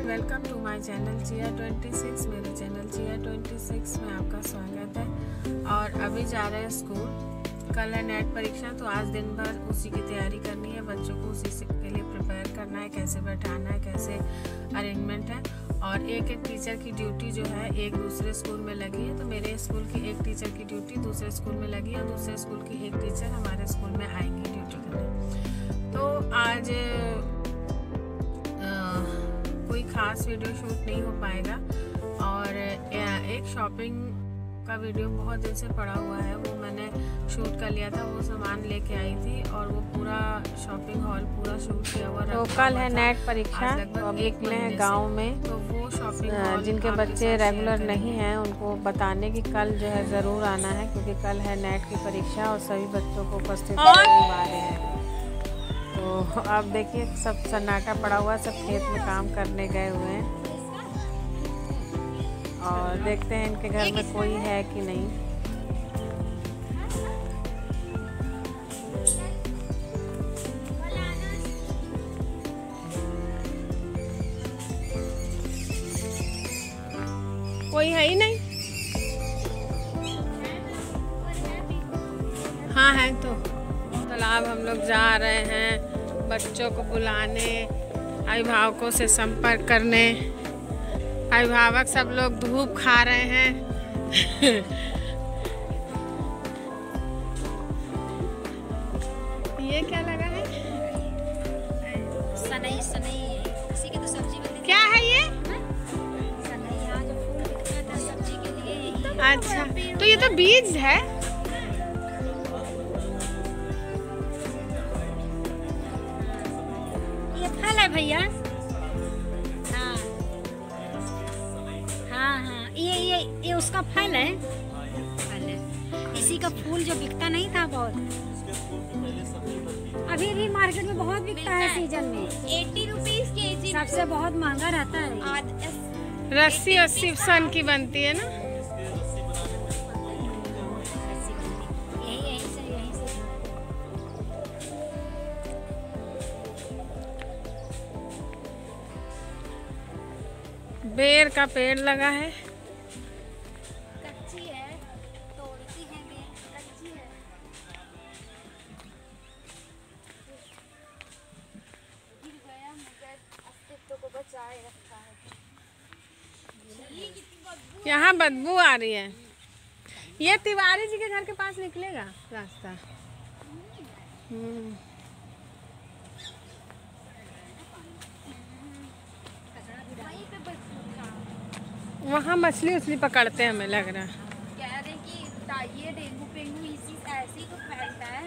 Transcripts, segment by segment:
Welcome to my channel Jiya 26। मेरे channel Jiya 26 में आपका स्वागत है। और अभी जा रहे हैं स्कूल। कल है नेट परीक्षा, तो आज दिन भर उसी की तैयारी करनी है। बच्चों को उसी के लिए प्रिपेयर करना है, कैसे बैठाना है, कैसे अरेंजमेंट है। और एक एक टीचर की ड्यूटी जो है एक दूसरे स्कूल में लगी है। तो मेरे स्कूल की एक टीचर की ड्यूटी दूसरे स्कूल में लगी है और दूसरे स्कूल की एक टीचर हमारे स्कूल में आएंगी ड्यूटी करने। तो आज कोई ख़ास वीडियो शूट नहीं हो पाएगा। और एक शॉपिंग का वीडियो बहुत दिन से पड़ा हुआ है, वो मैंने शूट कर लिया था। वो सामान लेके आई थी और वो पूरा शॉपिंग हॉल पूरा शूट किया हुआ। तो कल है नेट परीक्षा, तो अब निकले हैं गाँव में। तो वो शॉपिंग जिनके बच्चे रेगुलर नहीं हैं उनको बताने की कल जो है ज़रूर आना है, क्योंकि कल है नेट की परीक्षा और सभी बच्चों को उपस्थित होने वाले हैं। तो अब देखिए सब सन्नाटा पड़ा हुआ, सब खेत में काम करने गए हुए हैं। और देखते हैं इनके घर में कोई है कि नहीं। कोई है ही नहीं। हाँ है तो तालाब हम लोग जा रहे हैं बच्चों को बुलाने, अभिभावकों से संपर्क करने। अभिभावक सब लोग धूप खा रहे हैं। ये क्या लगा है? सनई सनई इसी की तो सब्जी बनती है। क्या है ये? सनई, यहाँ जो फूल दिखता था सब्जी के लिए यही। अच्छा, तो ये तो बीज है। ये फल है भैया। हाँ हाँ हाँ, ये उसका फल है। फल है, इसी का फूल जो बिकता नहीं था बहुत, अभी भी मार्केट में बहुत बिकता है सीजन में। 80 रुपीज केजी, सबसे बहुत महंगा रहता है। रस्सी 80 सन की बनती है ना। यही से बेर का पेड़ लगा है। कच्ची है, तोड़ती है बेर, कच्ची है। गिर गया मगर अस्तित्व को बचाए रखा है। यहाँ बदबू आ रही है। ये तिवारी जी के घर के पास निकलेगा रास्ता। वहाँ मछली उछली पकड़ते हैं, हमें लग रहा है। कह रहे कि ये डेंगू पेंगू इसी ऐसे ही तो फैलता है।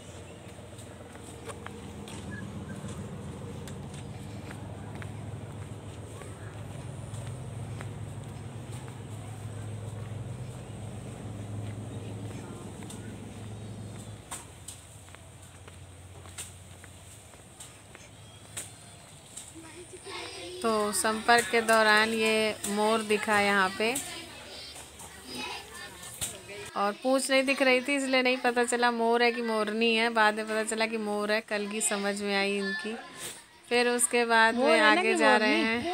तो संपर्क के दौरान ये मोर दिखा यहाँ पे, और पूंछ नहीं दिख रही थी इसलिए नहीं पता चला मोर है कि मोरनी है। बाद में पता चला कि मोर है। कल की समझ में आई इनकी। फिर उसके बाद में आगे जा रहे हैं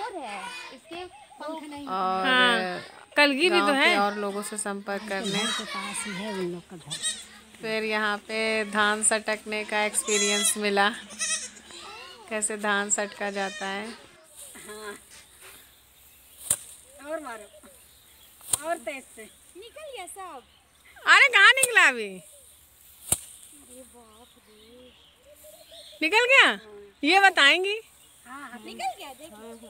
और हाँ, कलगी भी तो है और लोगों से संपर्क करने। पास ही है उन लोग का घर। फिर यहाँ पे धान सटकने का एक्सपीरियंस मिला, कैसे धान सटका जाता है। हाँ, और मारो और तेज से निकल गया सब। अरे कहाँ निकला अभी? निकल गया? ये बताएंगी। हाँ, निकल गया देखो।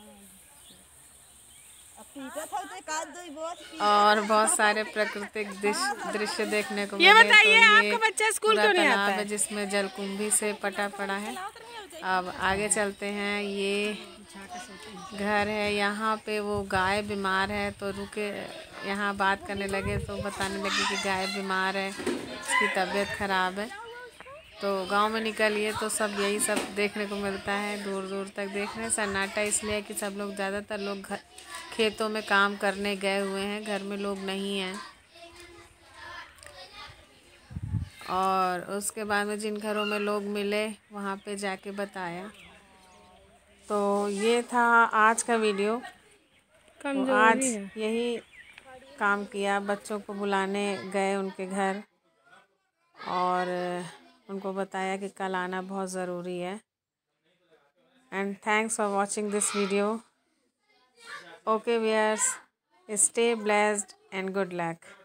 और बहुत सारे प्राकृतिक दृश्य देखने को मिले। ये बताइए, तो आपका बच्चा स्कूल क्यों नहीं आता है? जिसमें जलकुंभी से पटा पड़ा है। अब आगे चलते हैं। ये घर है, यहाँ पे वो गाय बीमार है तो रुके, यहाँ बात करने लगे तो बताने लगे कि गाय बीमार है, उसकी तबीयत ख़राब है। तो गांव में निकलिए तो सब यही सब देखने को मिलता है। दूर दूर तक देख रहे हैं। सन्नाटा इसलिए कि सब लोग, ज़्यादातर लोग खेतों में काम करने गए हुए हैं, घर में लोग नहीं हैं। और उसके बाद में जिन घरों में लोग मिले वहाँ पे जाके बताया। तो ये था आज का वीडियो। तो आज यही काम किया, बच्चों को बुलाने गए उनके घर और उनको बताया कि कल आना बहुत ज़रूरी है। And thanks for watching this video. Okay viewers, stay blessed and good luck.